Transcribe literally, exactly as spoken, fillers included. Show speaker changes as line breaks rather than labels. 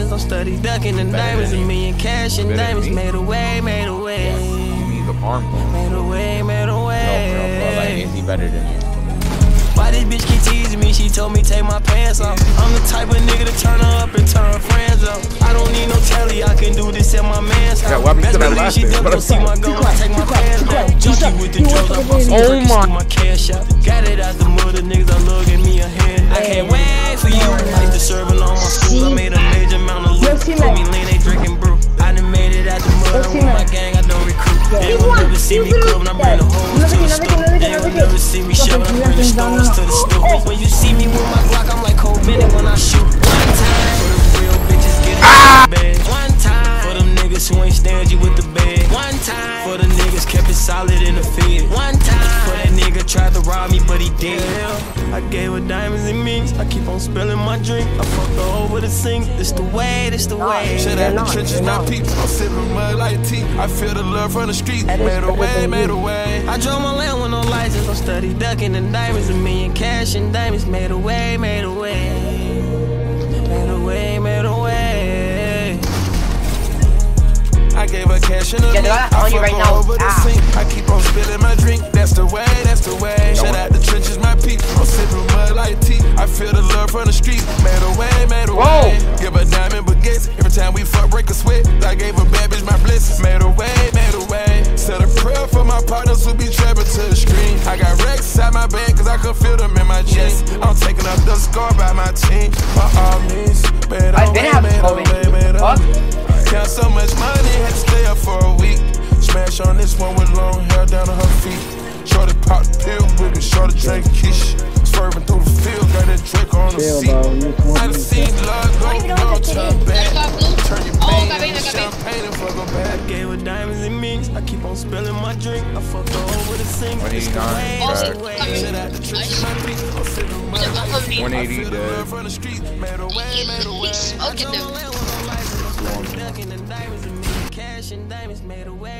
license, I'm study ducking and diamonds. A million cash and diamonds. Made a way, made a way. Made a way, made a way.
Is he better than you?
Why this bitch keep teasing me? She told me take my pants off. I'm the type of nigga to turn her up and turn her friends up. I don't need no telly, I can do this at my man's house. Best believe she just gon' see my gun, I take my pants down. Junkie with the drugs, I bought some turkeys through my cash out. Got it out the mud, the niggas are looking me a hand. I can't wait for you. Like the serving on my school, I made a major amount of loot. Put me lean, they drinking brew. I done made it out the mud, with my gang, I don't recruit. They will never see me clubbing, I bring the hoes to the store. They will never see me shoving, I bring the stones to the store. When you see me with my Glock, I'm like Cole Bennett when I shoot. One time for the real bitches get in the bed. One time for them niggas who ain't stingy with the bed. One time for the niggas kept it solid in the field. One time for that nigga tried to rob me, but he did. I gave her diamonds and minks. I keep on spilling my drink. I fucked her over the sink. This the way, this the way.
Shit at the trenches, my people. I'm sipping mud like tea. I feel the love from the street. Made a way, made a way.
I drove my land with no license. I'm study ducking and diamonds. A million cash and diamonds. Made a way, made a way. Made a way, made a way.
I gave her cash in the link. I fuck her right over the sink. I keep on spilling my drink. That's the way, that's the way. Shut out the trenches, my people. I'm sipping mud like tea. I feel the love from the street. Made a way, made a way. Give her diamond baguettes. Every time we fuck, break a sweat. I gave her bad bitch my blessings. Made a way, made a way. Said a prayer for my partners who be trapping to the screen. I got racks inside my bag cause I can feel them in my chest. I'm taking up the score by my team. By all means, made a way, made a way, made a way. Count so much money, had to stay up for a week. Smash on this one with long hair down to her feet. Shorty pop the pill with me, shorty drink quiche. Swerving through the field, got that Drake on the seat. I done seen blood go, go, turn back. Turn your pain into champagne and fuck her back.
I gave her diamonds and minks. I keep on spilling my drink. I fucked her over the sink.
When he's gone,
Shit out the trenches, my feet. I'm sipping mud like tea.
one eighty
I feel the
dead.
love from the street. Made a way, made a way.
I drove my land with no license. I'm study ducking and diamonds. A million cash and diamonds. Made a way.